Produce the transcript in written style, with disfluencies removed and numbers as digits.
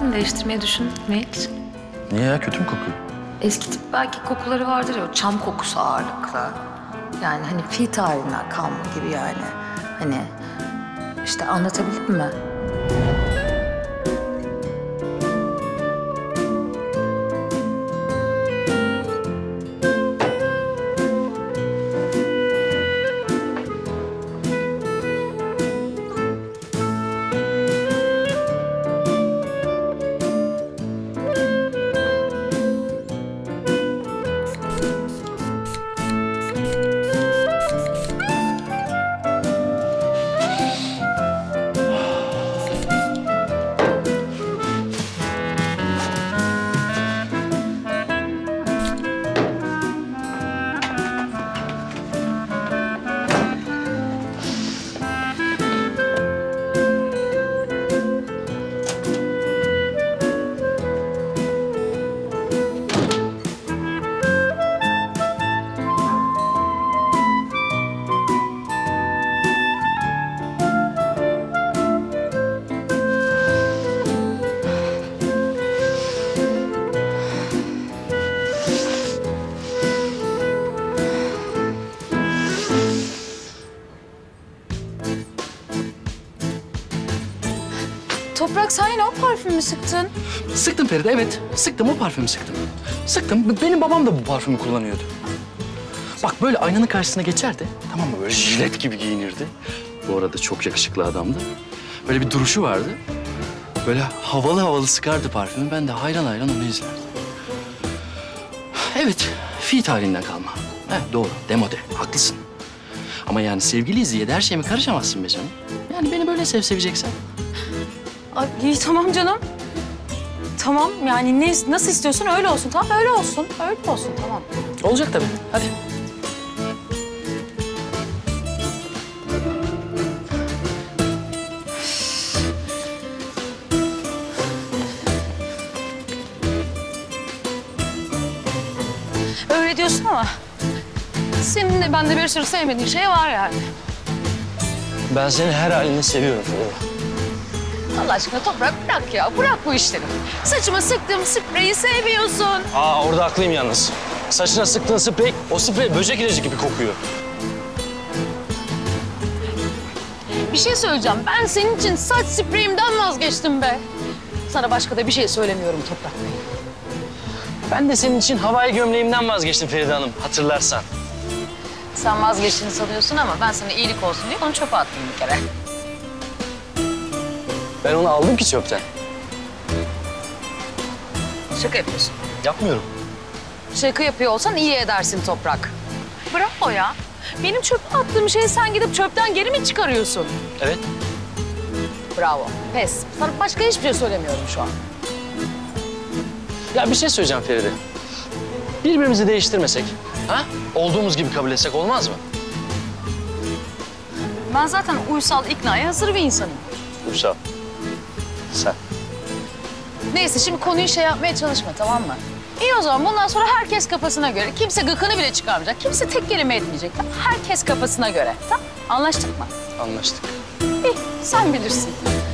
mi? Değiştirmeyi düşündün mü hiç? Niye ya? Kötü mü kokuyor? Eski tip belki kokuları vardır ya, o çam kokusu ağırlıklı. Yani hani fi tarihinden kalma gibi yani. Hani işte anlatabildim mi? Toprak, sen yine o parfümü sıktın. Sıktım Feride, evet. Sıktım, o parfümü sıktım. Sıktım. Benim babam da bu parfümü kullanıyordu. Bak böyle aynanın karşısına geçerdi. Tamam mı? Böyle jilet gibi giyinirdi. Bu arada çok yakışıklı adamdı. Böyle bir duruşu vardı. Böyle havalı havalı sıkardı parfümü. Ben de hayran hayran onu izlerdim. Evet, fi tarihinden kalma. Doğru, demode. Haklısın. Ama yani sevgiliyiz diye de her şeyime karışamazsın be canım. Yani beni böyle seveceksen. Ay, iyi tamam canım. Tamam yani nasıl istiyorsun öyle olsun. Tamam öyle olsun. Öyle olsun tamam. Olacak tabii. Hadi. Öyle diyorsun ama senin de bende bir sürü sevmediğin şey var yani. Ben seni her halini seviyorum Feride. Allah aşkına Toprak bırak ya. Bırak bu işleri. Saçıma sıktığım spreyi sevmiyorsun. Orada haklıyım yalnız. Saçına sıktığın sprey, o sprey böcek ilacı gibi kokuyor. Bir şey söyleyeceğim. Ben senin için saç spreyimden vazgeçtim be. Sana başka da bir şey söylemiyorum Toprak Bey. Ben de senin için havai gömleğimden vazgeçtim Feride Hanım, hatırlarsan. Sen vazgeçtiğini sanıyorsun ama ben sana iyilik olsun diye onu çöpe attım bir kere. Ben onu aldım ki çöpten. Şaka yapıyorsun. Yapmıyorum. Şaka yapıyor olsan iyi edersin Toprak. Bravo ya. Benim çöpe attığım şeyi sen gidip çöpten geri mi çıkarıyorsun? Evet. Bravo. Pes. Sana başka hiçbir şey söylemiyorum şu an. Ya bir şey söyleyeceğim Feride. Birbirimizi değiştirmesek, ha? Olduğumuz gibi kabul etsek olmaz mı? Ben zaten uysal, iknaya hazır bir insanım. Uysal. Sen. Neyse şimdi konuyu şey yapmaya çalışma tamam mı? İyi o zaman bundan sonra herkes kafasına göre. Kimse gıkını bile çıkarmayacak. Kimse tek kelime etmeyecek. Herkes kafasına göre. Tamam? Anlaştık mı? Anlaştık. İyi sen bilirsin.